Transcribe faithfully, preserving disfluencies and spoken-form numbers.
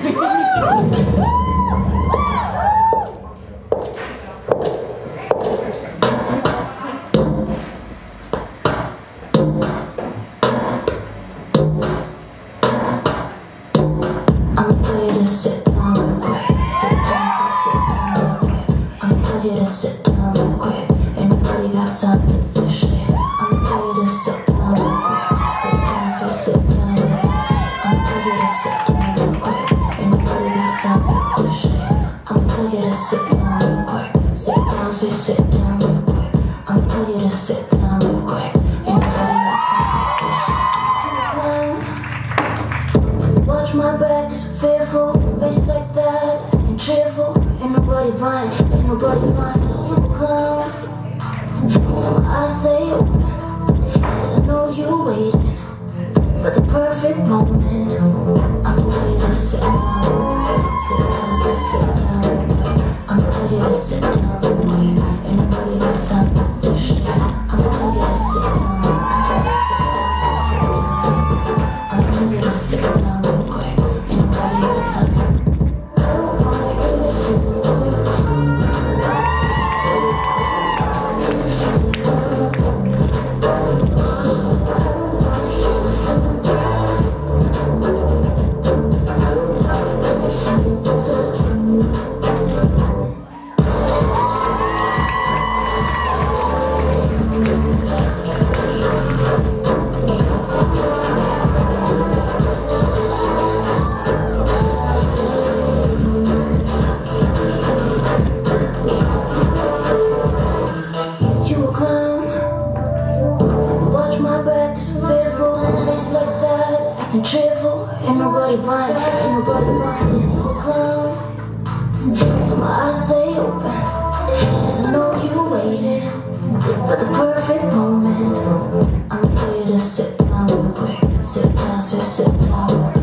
Sit down real quick. Sit down, so sit down real quick. I'ma tell you to sit down real quick. Ain't nobody got time for this shit. I'ma tell you to sit down real quick. Sit down, so sit down real quick. I'ma tell you to sit down real quick. Ain't nobody got time for this shit. I'ma tell you to sit down real quick. Sit down, so sit down real quick. I'ma tell you to sit down real quick. Ain't nobody got time for this shit. You watch my back, cause I'm fearful. Face like that, acting cheerful. Ain't nobody buying, ain't nobody buying. You a clown. So my eyes stay open, cause I know you waiting for the perfect moment. I'ma tell you to sit down real quick. Sit down, so sit down real quick. I'ma tell you to sit down real quick. Ain't nobody got time for this shit. I'ma tell you to sit down real quick. Sit down, so sit down real quick. I'ma tell you to sit down real quick. Ain't nobody got time for cheerful, ain't nobody buying, ain't nobody buying. You a clown, so my eyes stay open, cause I know you waiting for the perfect moment. I'ma tell you to sit down real quick. Sit down, so sit down real quick.